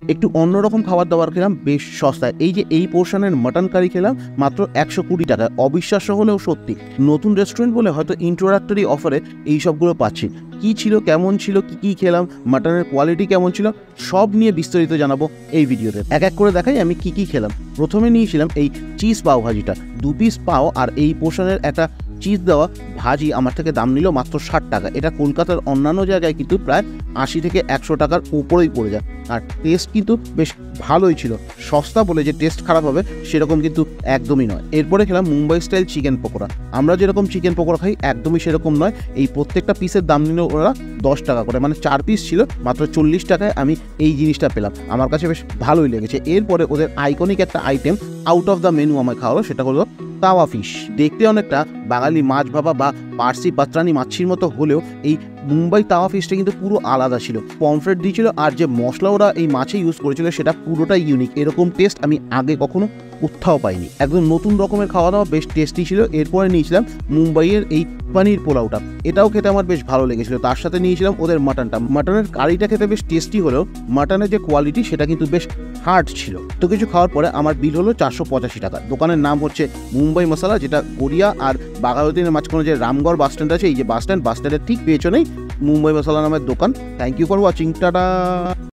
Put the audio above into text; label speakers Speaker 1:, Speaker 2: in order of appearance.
Speaker 1: একটু অন্যরকম খাবার দাবার খেলাম বেশ সস্তায়। এই যে এই পোর্শনের মাটন কারি খেলাম মাত্র 120 টাকায়। অবিশ্বাস্য হলেও সত্যি, নতুন রেস্টুরেন্ট বলে হয়তো ইন্ট্রোডাক্টরি অফারে এই সবগুলো পাচ্ছি। কী ছিল, কেমন ছিল, কী খেলাম, মাটনের কোয়ালিটি কেমন ছিল, সব নিয়ে বিস্তারিত জানাবো এই ভিডিওতে। এক এক করে দেখাই আমি কী খেলাম। প্রথমে নিয়েছিলাম এই চিজ পাও ভাজিটা, 2 পিস পাও আর এই পোর্শনের একটা চিজ দেওয়া ভাজি আমার থেকে দাম নিল মাত্র 60 টাকা। এটা কলকাতার অন্যান্য জায়গায় কিন্তু প্রায় 80 থেকে 100 টাকার উপরেই পড়ে যায়। আর টেস্ট কিন্তু বেশ ভালোই ছিল। সস্তা বলে যে টেস্ট খারাপ হবে সেরকম কিন্তু একদমই নয়। এরপরে খেলাম মুম্বাই স্টাইল চিকেন পকোড়া। আমরা যেরকম চিকেন পকোড়া খাই একদমই সেরকম নয়। এই প্রত্যেকটা পিসের দাম নিল ওরা 10 টাকা করে, মানে 4 পিস ছিল, মাত্র 40 টাকায় আমি এই জিনিসটা পেলাম। আমার কাছে বেশ ভালোই লেগেছে। এরপরে ওদের আইকনিক একটা item out of the menu আমায় খাওয়ালো, সেটা হলো তাওয়া ফিশ। দেখতে অনেকটা বাঙালি মাছ ভাবা বা পার্সি পাত্রানি মাছির মতো হলেও এই মুম্বাই তাওয়া ফিশটা কিন্তু পুরো আলাদা ছিল। পমফ্রেট দিয়েছিল আর যে মশলা ওরা এই মাছে ইউজ করেছিল সেটা পুরোটাই ইউনিক। এরকম টেস্ট আমি আগে কখনো কোথাও পাইনি। একদম নতুন রকমের খাওয়া দাওয়া, বেশ টেস্টি ছিল। এরপরে নিয়েছিলাম মুম্বাইয়ের এই পনির পোলাওটা, এটাও খেতে আমার বেশ ভালো লেগেছিল। তার সাথে নিয়েছিলাম ওদের মাটনটা। মাটনের কারিটা খেতে বেশ টেস্টি হলেও মাটনের যে কোয়ালিটি সেটা কিন্তু বেশ হার্ড ছিল। তো কিছু খাওয়ার পরে আমার বিল হলো 485 টাকা। দোকানের নাম হচ্ছে মুম্বাই মশলা, যেটা গড়িয়া আর বাঘাযতীনের মাঝখানে যে রামগড় বাস স্ট্যান্ড আছে, এই যে বাস স্ট্যান্ডের ঠিক পেছনেই মুম্বাই মশলা নামের দোকান। Thank you for watching, tata.